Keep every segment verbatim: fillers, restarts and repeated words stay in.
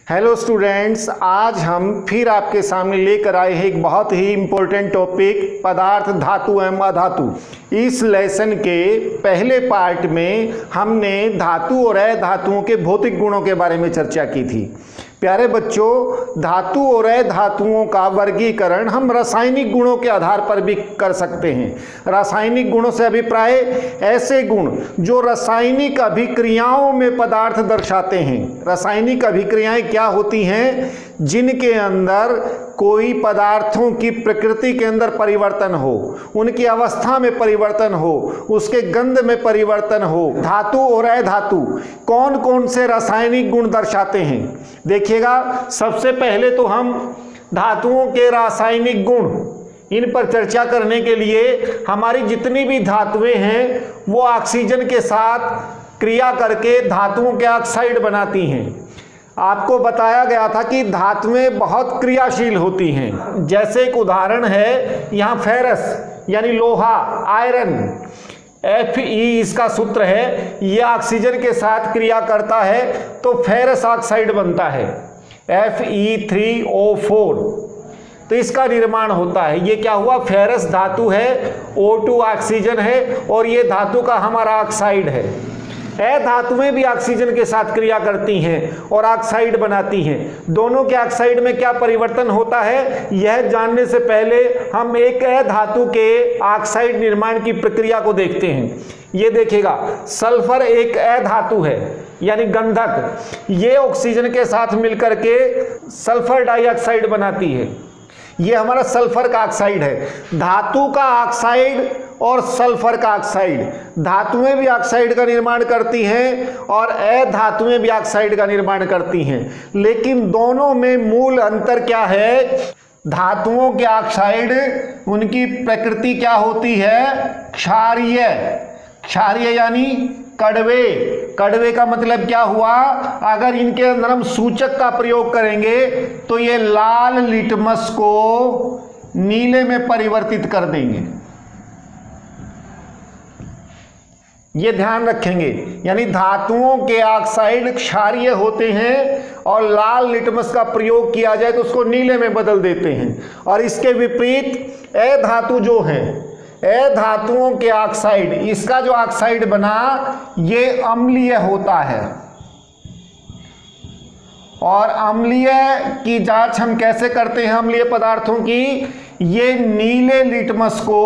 Hello students, आज हम फिर आपके सामने लेकर आए हैं एक बहुत ही इम्पोर्टेंट टॉपिक पदार्थ, धातु एवं अधातु। इस लेसन के पहले पार्ट में हमने धातु और अधातुओं के भौतिक गुणों के बारे में चर्चा की थी। प्यारे बच्चों, धातु और अधातुओं का वर्गीकरण हम रासायनिक गुणों के आधार पर भी कर सकते हैं। रासायनिक गुणों से अभिप्राय ऐसे गुण जो रासायनिक अभिक्रियाओं में पदार्थ दर्शाते हैं। रासायनिक अभिक्रियाएं क्या होती हैं? जिनके अंदर कोई पदार्थों की प्रकृति के अंदर परिवर्तन हो, उनकी अवस्था में परिवर्तन हो, उसके गंध में परिवर्तन हो। धातु और अधातु कौन कौन से रासायनिक गुण दर्शाते हैं? देखिएगा, सबसे पहले तो हम धातुओं के रासायनिक गुण, इन पर चर्चा करने के लिए हमारी जितनी भी धातुएं हैं वो ऑक्सीजन के साथ क्रिया करके धातुओं के ऑक्साइड बनाती हैं। आपको बताया गया था कि धातुएं बहुत क्रियाशील होती हैं। जैसे एक उदाहरण है यहाँ फेरस यानी लोहा, आयरन, एफ ई इसका सूत्र है। ये ऑक्सीजन के साथ क्रिया करता है तो फेरस ऑक्साइड बनता है, F E three O four. तो इसका निर्माण होता है। ये क्या हुआ? फेरस धातु है, ओ टू ऑक्सीजन है और ये धातु का हमारा ऑक्साइड है। अधातुएं भी ऑक्सीजन के साथ क्रिया करती हैं और ऑक्साइड बनाती हैं। दोनों के ऑक्साइड में क्या परिवर्तन होता है, यह जानने से पहले हम एक अधातु के ऑक्साइड निर्माण की प्रक्रिया को देखते हैं। ये देखिएगा, सल्फर एक अधातु है यानी गंधक। ये ऑक्सीजन के साथ मिलकर के सल्फर डाइऑक्साइड बनाती है। ये हमारा सल्फर का ऑक्साइड है। धातु का ऑक्साइड और सल्फर का ऑक्साइड, धातुएं भी ऑक्साइड का निर्माण करती हैं और अधातुएं भी ऑक्साइड का निर्माण करती हैं। लेकिन दोनों में मूल अंतर क्या है? धातुओं के ऑक्साइड, उनकी प्रकृति क्या होती है? क्षारीय। क्षारीय यानी कड़वे। कड़वे का मतलब क्या हुआ? अगर इनके अंदर हम सूचक का प्रयोग करेंगे तो ये लाल लिटमस को नीले में परिवर्तित कर देंगे। ये ध्यान रखेंगे, यानी धातुओं के ऑक्साइड क्षारीय होते हैं और लाल लिटमस का प्रयोग किया जाए तो उसको नीले में बदल देते हैं। और इसके विपरीत अधातु जो है, अधातुओं के ऑक्साइड, इसका जो ऑक्साइड बना ये अम्लीय होता है। और अम्लीय की जांच हम कैसे करते हैं? अम्लीय पदार्थों की, ये नीले लिटमस को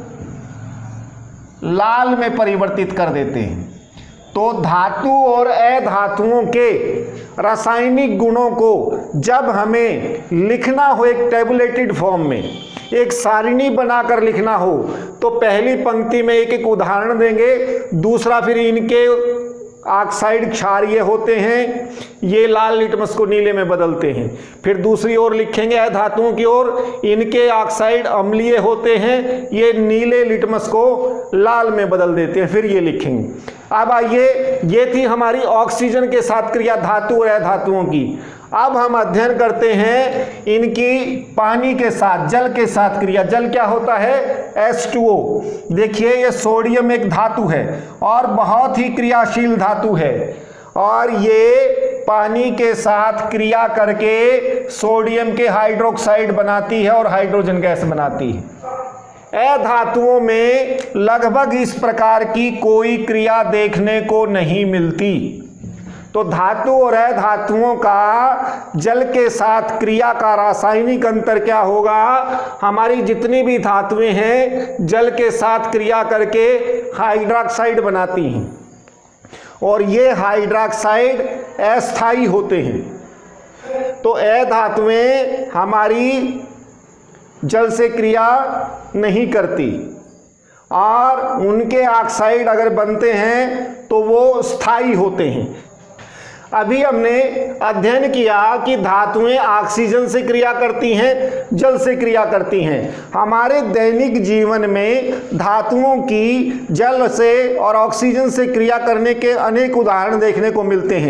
लाल में परिवर्तित कर देते हैं। तो धातु और अधातुओं के रासायनिक गुणों को जब हमें लिखना हो एक टेबुलेटेड फॉर्म में, एक सारिणी बनाकर लिखना हो, तो पहली पंक्ति में एक एक उदाहरण देंगे, दूसरा फिर इनके ऑक्साइड क्षारीय होते हैं, ये लाल लिटमस को नीले में बदलते हैं। फिर दूसरी ओर लिखेंगे अधातुओं की ओर, इनके ऑक्साइड अम्लीय होते हैं, ये नीले लिटमस को लाल में बदल देते हैं। फिर ये लिखेंगे। अब आइए, ये थी हमारी ऑक्सीजन के साथ क्रिया धातु और अधातुओं की। अब हम अध्ययन करते हैं इनकी पानी के साथ, जल के साथ क्रिया। जल क्या होता है? H two O. देखिए, ये सोडियम एक धातु है और बहुत ही क्रियाशील धातु है और ये पानी के साथ क्रिया करके सोडियम के हाइड्रोक्साइड बनाती है और हाइड्रोजन गैस बनाती है। अधातुओं में लगभग इस प्रकार की कोई क्रिया देखने को नहीं मिलती। तो धातु और अधातुओं का जल के साथ क्रिया का रासायनिक अंतर क्या होगा? हमारी जितनी भी धातुएं हैं जल के साथ क्रिया करके हाइड्रोक्साइड बनाती हैं और ये हाइड्रोक्साइड अस्थायी होते हैं। तो अधातुएं हमारी जल से क्रिया नहीं करती और उनके ऑक्साइड अगर बनते हैं तो वो स्थायी होते हैं। अभी हमने अध्ययन किया कि धातुएं ऑक्सीजन से क्रिया करती हैं, जल से क्रिया करती हैं। हमारे दैनिक जीवन में धातुओं की जल से और ऑक्सीजन से क्रिया करने के अनेक उदाहरण देखने को मिलते हैं।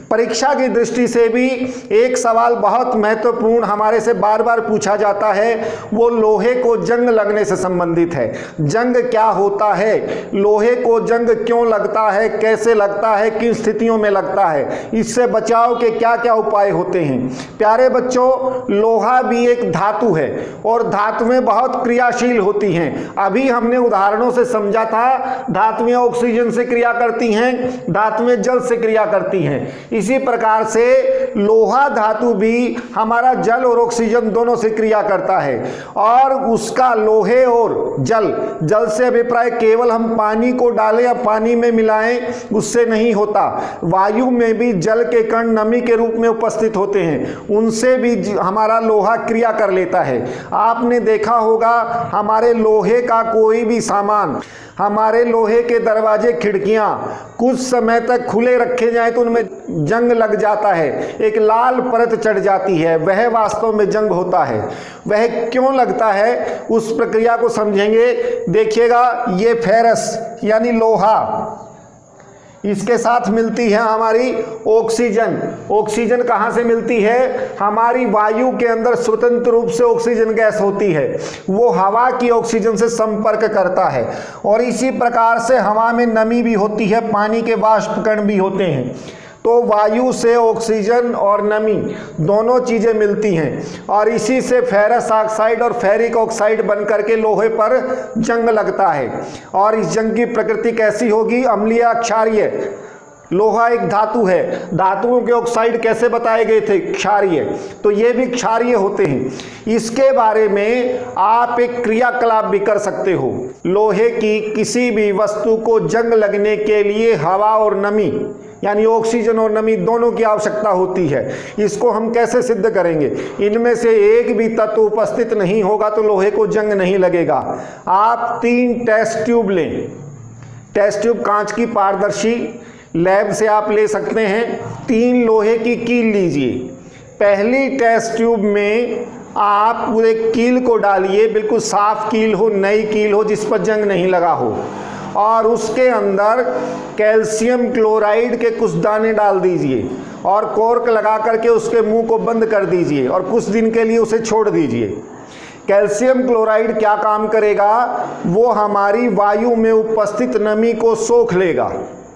परीक्षा की दृष्टि से भी एक सवाल बहुत महत्वपूर्ण हमारे से बार बार पूछा जाता है, वो लोहे को जंग लगने से संबंधित है। जंग क्या होता है, लोहे को जंग क्यों लगता है, कैसे लगता है, किन स्थितियों में लगता है, इससे बचाव के क्या क्या उपाय होते हैं। प्यारे बच्चों, लोहा भी एक धातु है और धातुएं बहुत क्रियाशील होती हैं। अभी हमने उदाहरणों से समझा था, धातुएं ऑक्सीजन से क्रिया करती हैं, धातुएं जल से क्रिया करती हैं। इसी प्रकार से लोहा धातु भी हमारा जल और ऑक्सीजन दोनों से क्रिया करता है। और उसका लोहे और जल जल से अभिप्राय केवल हम पानी को डालें या पानी में मिलाएं उससे नहीं होता। वायु में भी जल के कण नमी के रूप में उपस्थित होते हैं, उनसे भी हमारा लोहा क्रिया कर लेता है। आपने देखा होगा हमारे लोहे का कोई भी सामान, हमारे लोहे के दरवाजे खिड़कियां कुछ समय तक खुले रखे जाएं तो उनमें जंग लग जाता है, एक लाल परत चढ़ जाती है, वह वास्तव में जंग होता है। वह क्यों लगता है उस प्रक्रिया को समझेंगे। देखिएगा, ये फेरस यानी लोहा, इसके साथ मिलती है हमारी ऑक्सीजन। ऑक्सीजन कहाँ से मिलती है, हमारी वायु के अंदर स्वतंत्र रूप से ऑक्सीजन गैस होती है, वो हवा की ऑक्सीजन से संपर्क करता है। और इसी प्रकार से हवा में नमी भी होती है, पानी के वाष्प कण भी होते हैं। तो वायु से ऑक्सीजन और नमी दोनों चीज़ें मिलती हैं और इसी से फेरस ऑक्साइड और फेरिक ऑक्साइड बनकर के लोहे पर जंग लगता है। और इस जंग की प्रकृति कैसी होगी, अम्लीय क्षारीय। लोहा एक धातु है, धातुओं के ऑक्साइड कैसे बताए गए थे, क्षारीय, तो ये भी क्षारीय होते हैं। इसके बारे में आप एक क्रियाकलाप भी कर सकते हो। लोहे की किसी भी वस्तु को जंग लगने के लिए हवा और नमी यानी ऑक्सीजन और नमी दोनों की आवश्यकता होती है। इसको हम कैसे सिद्ध करेंगे, इनमें से एक भी तत्व उपस्थित नहीं होगा तो लोहे को जंग नहीं लगेगा। आप तीन टेस्ट ट्यूब लें, टेस्ट ट्यूब कांच की पारदर्शी, लैब से आप ले सकते हैं। तीन लोहे की कील लीजिए, पहली टेस्ट ट्यूब में आप पूरे कील को डालिए, बिल्कुल साफ कील हो, नई कील हो जिस पर जंग नहीं लगा हो, और उसके अंदर कैल्शियम क्लोराइड के कुछ दाने डाल दीजिए और कॉर्क लगा करके उसके मुंह को बंद कर दीजिए और कुछ दिन के लिए उसे छोड़ दीजिए। कैल्शियम क्लोराइड क्या काम करेगा, वो हमारी वायु में उपस्थित नमी को सोख लेगा,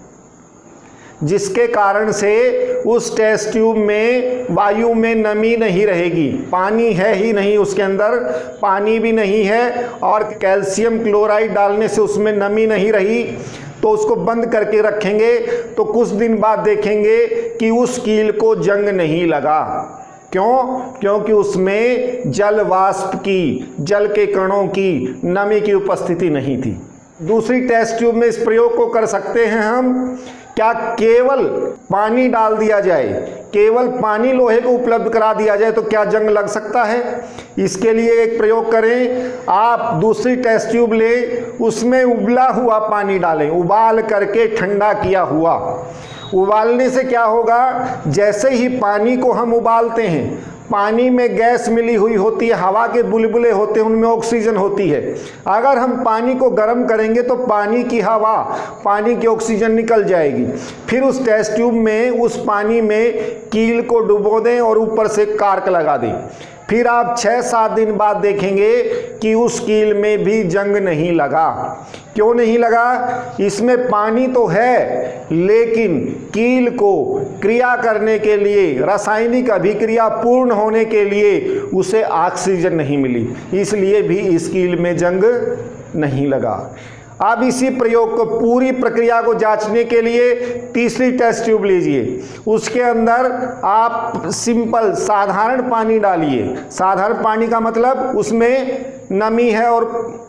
जिसके कारण से उस टेस्ट ट्यूब में वायु में नमी नहीं रहेगी। पानी है ही नहीं, उसके अंदर पानी भी नहीं है और कैल्शियम क्लोराइड डालने से उसमें नमी नहीं रही। तो उसको बंद करके रखेंगे तो कुछ दिन बाद देखेंगे कि उस कील को जंग नहीं लगा। क्यों? क्योंकि उसमें जल वाष्प की, जल के कणों की, नमी की उपस्थिति नहीं थी। दूसरी टेस्ट ट्यूब में इस प्रयोग को कर सकते हैं हम। क्या केवल पानी डाल दिया जाए, केवल पानी लोहे को उपलब्ध करा दिया जाए तो क्या जंग लग सकता है? इसके लिए एक प्रयोग करें, आप दूसरी टेस्ट ट्यूब लें, उसमें उबला हुआ पानी डालें, उबाल करके ठंडा किया हुआ। उबालने से क्या होगा, जैसे ही पानी को हम उबालते हैं, पानी में गैस मिली हुई होती है, हवा के बुलबुले होते हैं, उनमें ऑक्सीजन होती है। अगर हम पानी को गर्म करेंगे तो पानी की हवा, पानी की ऑक्सीजन निकल जाएगी। फिर उस टेस्ट ट्यूब में, उस पानी में कील को डुबो दें और ऊपर से कार्क लगा दें। फिर आप छः सात दिन बाद देखेंगे कि उस कील में भी जंग नहीं लगा। क्यों नहीं लगा? इसमें पानी तो है, लेकिन कील को क्रिया करने के लिए, रासायनिक अभिक्रिया पूर्ण होने के लिए उसे ऑक्सीजन नहीं मिली, इसलिए भी इस कील में जंग नहीं लगा। अब इसी प्रयोग को, पूरी प्रक्रिया को जांचने के लिए तीसरी टेस्ट ट्यूब लीजिए, उसके अंदर आप सिंपल साधारण पानी डालिए। साधारण पानी का मतलब उसमें नमी है और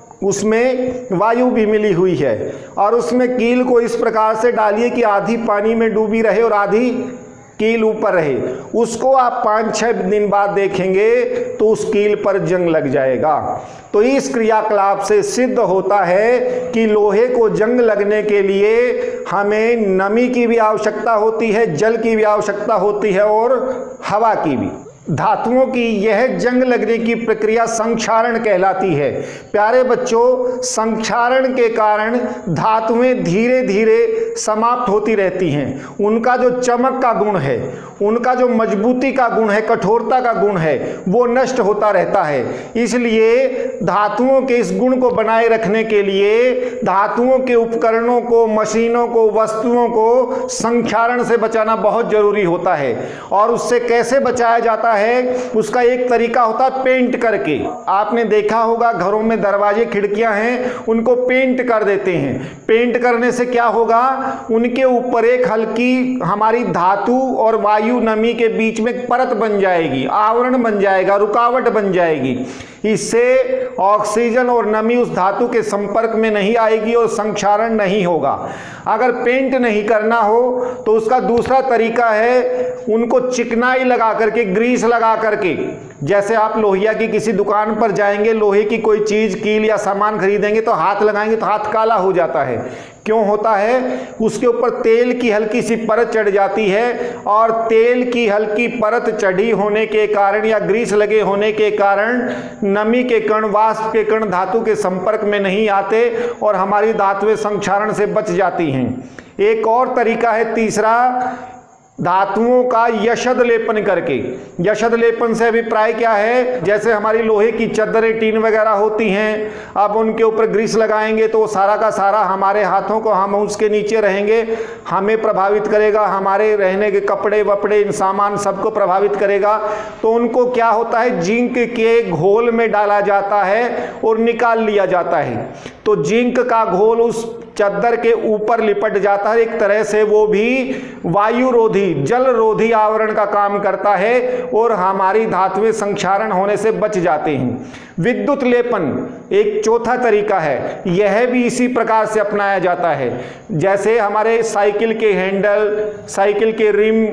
उसमें वायु भी मिली हुई है, और उसमें कील को इस प्रकार से डालिए कि आधी पानी में डूबी रहे और आधी कील ऊपर रहे। उसको आप पाँच छः दिन बाद देखेंगे तो उस कील पर जंग लग जाएगा। तो इस क्रियाकलाप से सिद्ध होता है कि लोहे को जंग लगने के लिए हमें नमी की भी आवश्यकता होती है, जल की भी आवश्यकता होती है और हवा की भी। धातुओं की यह जंग लगने की प्रक्रिया संक्षारण कहलाती है। प्यारे बच्चों, संक्षारण के कारण धातुएं धीरे धीरे समाप्त होती रहती हैं। उनका जो चमक का गुण है, उनका जो मजबूती का गुण है, कठोरता का गुण है, वो नष्ट होता रहता है। इसलिए धातुओं के इस गुण को बनाए रखने के लिए धातुओं के उपकरणों को, मशीनों को, वस्तुओं को संक्षारण से बचाना बहुत जरूरी होता है। और उससे कैसे बचाया जाता है, उसका एक तरीका होता है पेंट करके। आपने देखा होगा घरों में दरवाजे खिड़कियां हैं, उनको पेंट कर देते हैं। पेंट करने से क्या होगा, उनके ऊपर एक हल्की हमारी धातु और वायु नमी के बीच में परत बन जाएगी, आवरण बन जाएगा, रुकावट बन जाएगी। इससे ऑक्सीजन और नमी उस धातु के संपर्क में नहीं आएगी और संक्षारण नहीं होगा। अगर पेंट नहीं करना हो तो उसका दूसरा तरीका है, उनको चिकनाई लगा करके, ग्रीस लगा करके, जैसे आप लोहिया की किसी दुकान पर जाएंगे, लोहे की कोई चीज, कील या सामान खरीदेंगे तो हाथ लगाएंगे तो हाथ काला हो जाता है। क्यों होता है, उसके ऊपर तेल की हल्की सी परत चढ़ जाती है, और तेल की हल्की परत चढ़ी होने के कारण या ग्रीस लगे होने के कारण नमी के कण, वाष्प के कण धातु के संपर्क में नहीं आते और हमारी धातुएं संक्षारण से बच जाती हैं। एक और तरीका है तीसरा, धातुओं का यशद लेपन करके। यशद लेपन से अभिप्राय क्या है, जैसे हमारी लोहे की चद्दरें, टीन वगैरह होती हैं, अब उनके ऊपर ग्रीस लगाएंगे तो सारा का सारा हमारे हाथों को, हम उसके नीचे रहेंगे, हमें प्रभावित करेगा, हमारे रहने के कपड़े वपड़े, इन सामान सबको प्रभावित करेगा। तो उनको क्या होता है, जिंक के घोल में डाला जाता है और निकाल लिया जाता है। तो जिंक का घोल उस चद्दर के ऊपर लिपट जाता है। एक तरह से वो भी वायु रोधी, जल रोधी आवरण का काम करता है और हमारी धातुएं संक्षारण होने से बच जाते हैं। विद्युत लेपन एक चौथा तरीका है, यह भी इसी प्रकार से अपनाया जाता है। जैसे हमारे साइकिल के हैंडल, साइकिल के रिम,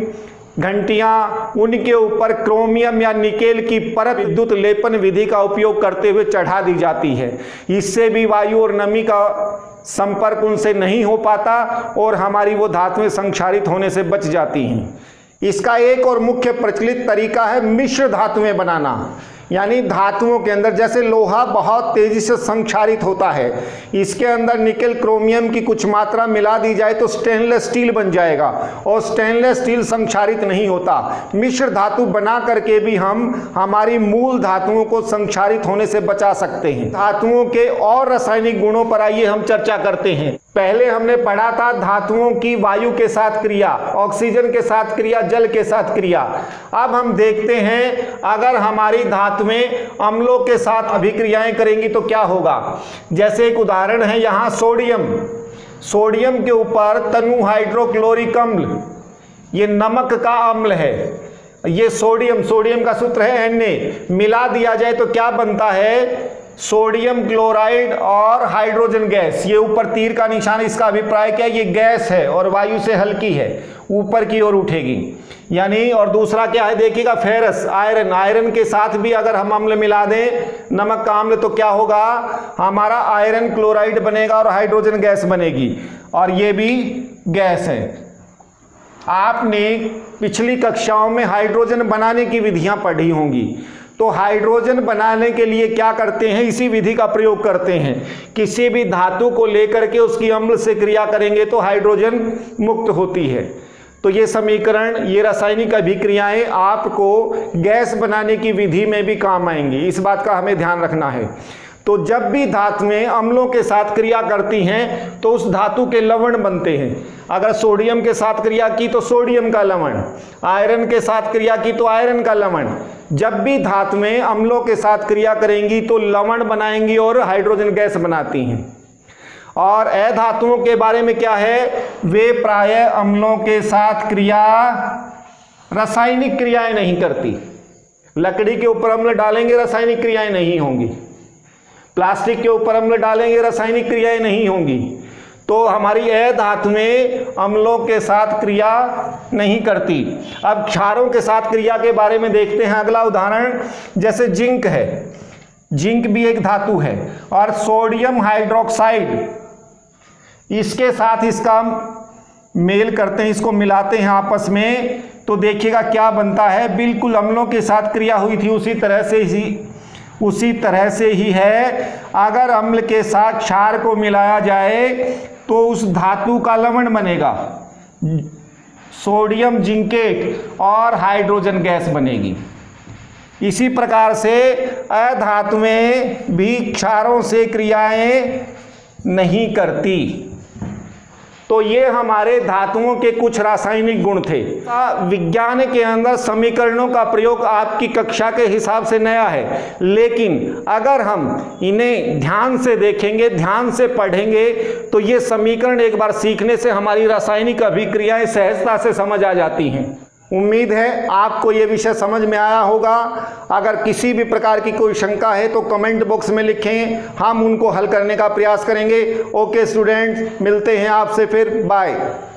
घंटियां, उनके ऊपर क्रोमियम या निकेल की परत विद्युत लेपन विधि का उपयोग करते हुए चढ़ा दी जाती है। इससे भी वायु और नमी का संपर्क उनसे नहीं हो पाता और हमारी वो धातुएं संक्षारित होने से बच जाती हैं। इसका एक और मुख्य प्रचलित तरीका है मिश्र धातुएं बनाना। यानी धातुओं के अंदर, जैसे लोहा बहुत तेजी से संक्षारित होता है, इसके अंदर निकेल क्रोमियम की कुछ मात्रा मिला दी जाए तो स्टेनलेस स्टील बन जाएगा, और स्टेनलेस स्टील संक्षारित नहीं होता। मिश्र धातु बना करके भी हम हमारी मूल धातुओं को संक्षारित होने से बचा सकते हैं। धातुओं के और रासायनिक गुणों पर आइए हम चर्चा करते हैं। पहले हमने पढ़ा था धातुओं की वायु के साथ क्रिया, ऑक्सीजन के साथ क्रिया, जल के साथ क्रिया। अब हम देखते हैं अगर हमारी धातुएं अम्लों के साथ अभिक्रियाएं करेंगी तो क्या होगा। जैसे एक उदाहरण है यहाँ सोडियम, सोडियम के ऊपर तनु हाइड्रोक्लोरिक अम्ल, ये नमक का अम्ल है। ये सोडियम, सोडियम का सूत्र है एन ए, मिला दिया जाए तो क्या बनता है, सोडियम क्लोराइड और हाइड्रोजन गैस। ये ऊपर तीर का निशान, इसका अभिप्राय क्या है, ये गैस है और वायु से हल्की है, ऊपर की ओर उठेगी। यानी और दूसरा क्या है देखिएगा, फेरस, आयरन, आयरन के साथ भी अगर हम अम्ल मिला दें, नमक का अम्ल, तो क्या होगा, हमारा आयरन क्लोराइड बनेगा और हाइड्रोजन गैस बनेगी, और ये भी गैस है। आपने पिछली कक्षाओं में हाइड्रोजन बनाने की विधियां पढ़ी होंगी। तो हाइड्रोजन बनाने के लिए क्या करते हैं, इसी विधि का प्रयोग करते हैं। किसी भी धातु को लेकर के उसकी अम्ल से क्रिया करेंगे तो हाइड्रोजन मुक्त होती है। तो ये समीकरण, ये रासायनिक अभिक्रियाएं आपको गैस बनाने की विधि में भी काम आएंगी, इस बात का हमें ध्यान रखना है। तो जब भी धातुएं अम्लों के साथ क्रिया करती हैं तो उस धातु के लवण बनते हैं। अगर सोडियम के साथ क्रिया की तो सोडियम का लवण, आयरन के साथ क्रिया की तो आयरन का लवण। जब भी धातुएं अम्लों के साथ क्रिया करेंगी तो लवण बनाएंगी और हाइड्रोजन गैस बनाती हैं। और अधातुओं के बारे में क्या है, वे प्रायः अम्लों के साथ क्रिया, रासायनिक क्रियाएं नहीं करती। लकड़ी के ऊपर अम्ल डालेंगे, रासायनिक क्रियाएं नहीं होंगी। प्लास्टिक के ऊपर अम्ल डालेंगे, रासायनिक क्रियाएं नहीं होंगी। तो हमारी अधातुएं अम्लों के साथ क्रिया नहीं करती। अब क्षारों के साथ क्रिया के बारे में देखते हैं। अगला उदाहरण, जैसे जिंक है, जिंक भी एक धातु है, और सोडियम हाइड्रोक्साइड, इसके साथ इसका मेल करते हैं, इसको मिलाते हैं आपस में, तो देखिएगा क्या बनता है, बिल्कुल अम्लों के साथ क्रिया हुई थी उसी तरह से ही उसी तरह से ही है। अगर अम्ल के साथ क्षार को मिलाया जाए तो उस धातु का लवण बनेगा, सोडियम जिंकेट और हाइड्रोजन गैस बनेगी। इसी प्रकार से अधातुएं भी क्षारों से क्रियाएं नहीं करती। तो ये हमारे धातुओं के कुछ रासायनिक गुण थे। विज्ञान के अंदर समीकरणों का प्रयोग आपकी कक्षा के हिसाब से नया है, लेकिन अगर हम इन्हें ध्यान से देखेंगे, ध्यान से पढ़ेंगे, तो ये समीकरण एक बार सीखने से हमारी रासायनिक अभिक्रियाएं सहजता से समझ आ जाती हैं। उम्मीद है आपको ये विषय समझ में आया होगा। अगर किसी भी प्रकार की कोई शंका है तो कमेंट बॉक्स में लिखें, हम उनको हल करने का प्रयास करेंगे। ओके स्टूडेंट्स, मिलते हैं आपसे फिर, बाय।